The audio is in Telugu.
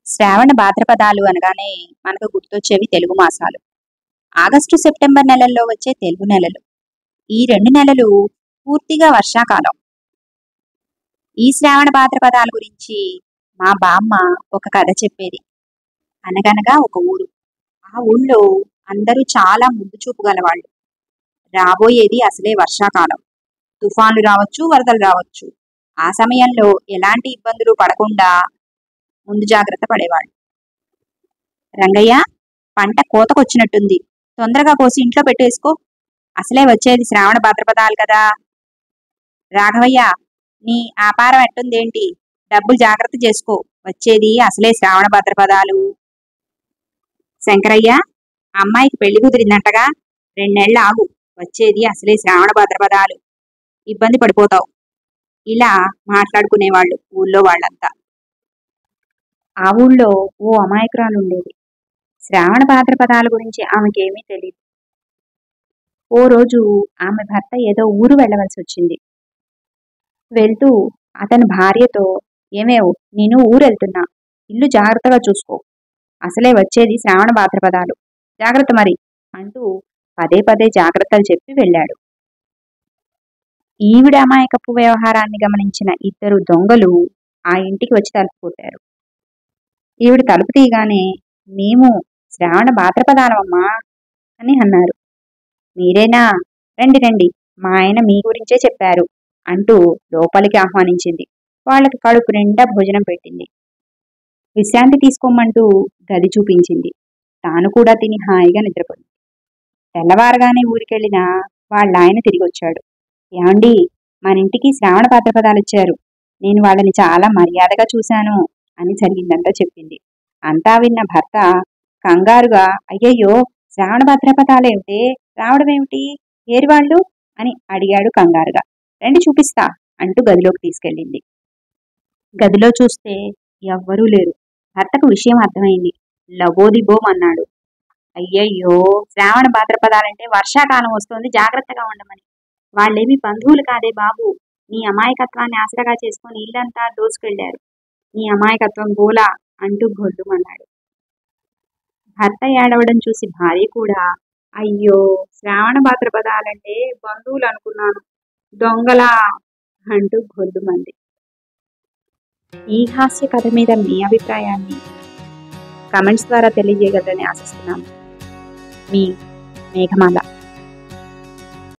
శ్రావణ భాద్రపదాలు అనగానే మనకు గుర్తొచ్చేవి తెలుగు మాసాలు. ఆగస్టు, సెప్టెంబర్ నెలల్లో వచ్చే తెలుగు నెలలు. ఈ 2 నెలలు పూర్తిగా వర్షాకాలం. ఈ శ్రావణ భాద్రపదాల గురించి మా బామ్మ ఒక కథ చెప్పేది. అనగనగా ఒక ఊరు. ఆ ఊళ్ళో అందరూ చాలా ముందు చూపు గలవాళ్ళు. రాబోయేది అసలే వర్షాకాలం. తుఫాన్లు రావచ్చు, వరదలు రావచ్చు. ఆ సమయంలో ఎలాంటి ఇబ్బందులు పడకుండా ముందు జాగ్రత్త పడేవాళ్ళు. రంగయ్య, పంట కోతకొచ్చినట్టుంది. తొందరగా కోసి ఇంట్లో పెట్టేసుకో. అసలే వచ్చేది శ్రావణ భాద్రపదాలు కదా. రాఘవయ్య, నీ ఆపారం ఎట్టుందేంటి? డబ్బులు జాగ్రత్త చేసుకో. వచ్చేది అసలే శ్రావణ భాద్రపదాలు. శంకరయ్య, అమ్మాయికి పెళ్లి కుదిరిందంటగా. 2 నెలలు ఆగు. వచ్చేది అసలే శ్రావణ భాద్రపదాలు. ఇబ్బంది పడిపోతావు. ఇలా మాట్లాడుకునేవాళ్ళు ఊళ్ళో వాళ్ళంతా. ఆ ఊళ్ళో ఓ అమాయకురాలు ఉండేది. శ్రావణ భాద్రపదాల గురించి ఆమెకేమీ తెలియదు. ఓ రోజు ఆమె భర్త ఏదో ఊరు వెళ్ళవలసి వచ్చింది. వెళ్తూ అతని భార్యతో, ఏమేవ్, నేను ఊరెళ్తున్నా, ఇల్లు జాగ్రత్తగా చూసుకో. అసలే వచ్చేది శ్రావణ భాద్రపదాలు. జాగ్రత్త మరి అంటూ పదే పదే జాగ్రత్తలు చెప్పి వెళ్ళాడు. ఈవిడ అమాయకపు వ్యవహారాన్ని గమనించిన 2 దొంగలు ఆ ఇంటికి వచ్చి తలుపు కొట్టారు. ఈవిడ తలుపు తీయగానే, మేము శ్రావణ భాద్రపదాలమ్మా అని అన్నారు. మీరేనా? రండి రండి, మా ఆయన మీ గురించే చెప్పారు అంటూ లోపలికి ఆహ్వానించింది. వాళ్ళకి కడుపు నిండా భోజనం పెట్టింది. విశ్రాంతి తీసుకోమంటూ గది చూపించింది. తాను కూడా తిని హాయిగా నిద్రపోయింది. తెల్లవారగానే ఊరికెళ్ళిన వాళ్ళ ఆయన తిరిగి వచ్చాడు. ఏమండి, మన ఇంటికి శ్రావణ భాద్రపదాలు వచ్చారు. నేను వాళ్ళని చాలా మర్యాదగా చూశాను అని జరిగిందంతా చెప్పింది. అంతా విన్న భర్త కంగారుగా, అయ్యయ్యో, శ్రావణ భాద్రపదాలేమిటే, రావడమేమిటి, ఏరి వాళ్ళు అని అడిగాడు కంగారుగా. రండి చూపిస్తా అంటూ గదిలోకి తీసుకెళ్ళింది. గదిలో చూస్తే ఎవ్వరూ లేరు. భర్తకు విషయం అర్థమైంది. లబోదిబోం అన్నాడు. అయ్యయ్యో, శ్రావణ భాద్రపదాలంటే వర్షాకాలం వస్తోంది, జాగ్రత్తగా ఉండమని. వాళ్ళేమి బంధువులు కాదే బాబు. నీ అమాయకత్వాన్ని ఆసరగా చేసుకుని ఇల్లంతా దోసుకెళ్లారు. నీ అమాయకత్వం గోలా అంటూ గొల్లుమన్నాడు. భర్త ఏడవడం చూసి భార్య కూడా, అయ్యో, శ్రావణ భాద్రపదాలంటే బంధువులు అనుకున్నాను, దొంగలా అంటూ గొల్లుమంది. ఈ హాస్య కథ మీద మీ అభిప్రాయాన్ని కమెంట్స్ ద్వారా తెలియజేయగలరని ఆశిస్తున్నాను. మీ మేఘమాల.